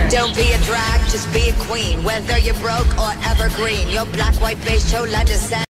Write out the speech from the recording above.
Don't be a drag, just be a queen. Whether you're broke or evergreen, your black, white, beige, chola descent.